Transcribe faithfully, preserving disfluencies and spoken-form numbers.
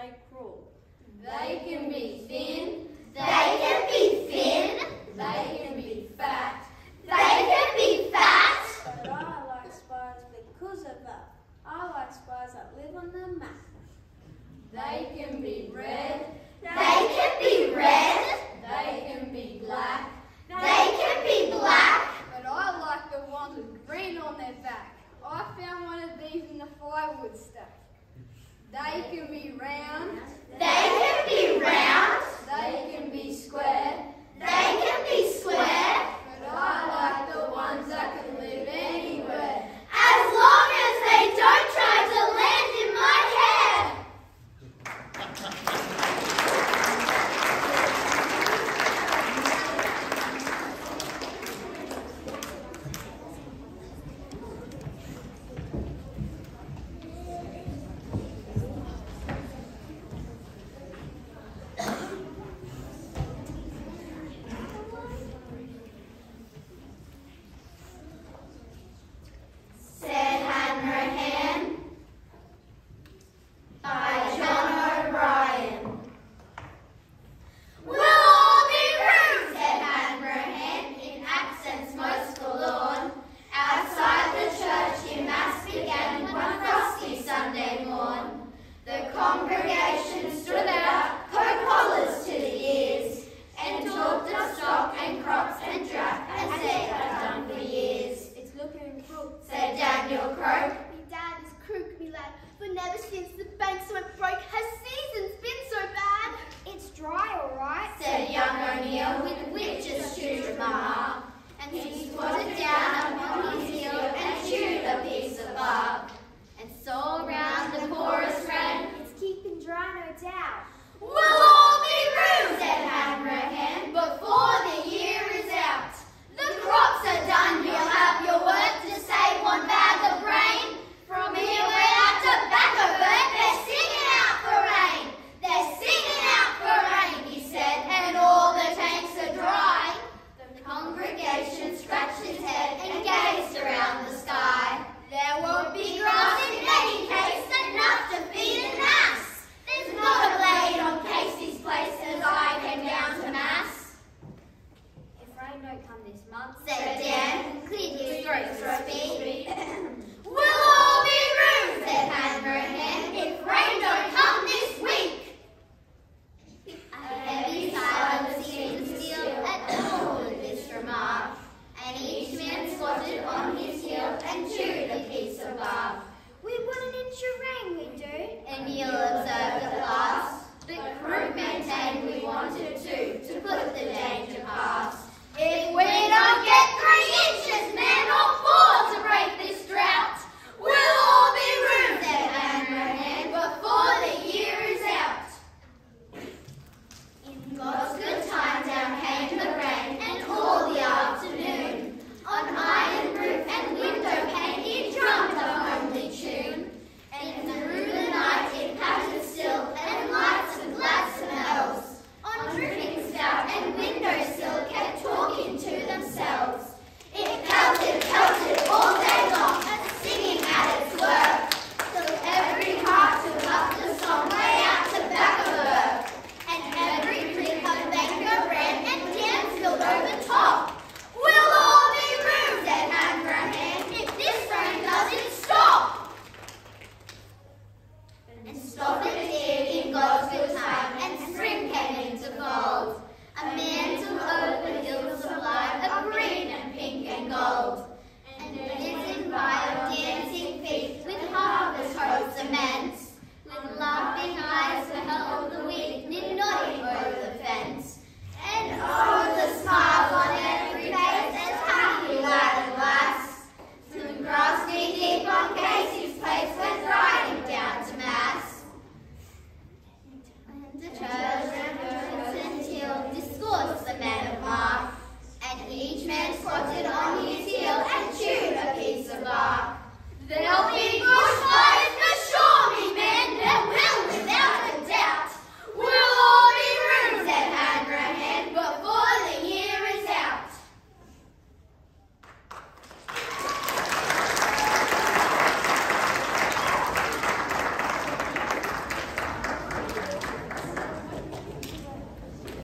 they crawl. They can be thin. They can be thin. They can be fat. They can be fat. But I like spiders because of that. I like spiders that live on the map. They can be red. They can be red. They can be black. They can be black. But I like the ones with green on their back. I found one of these in the firewood stack. They can be round. They can be round. They can be square. They can be square. But I like the ones that can live anywhere. As long as they don't try to land in my hair. Said Hanrahan by John O'Brien. We'll all be rude, said Hanrahan, in accents most forlorn. Outside the church in mass began one frosty Sunday morn. The congregation stood out, coat collars to the ears, and talked of stock and crops and drought as they had done for years. It's looking crook, Said Daniel Croak. Me dad is crook, me lad, for never since the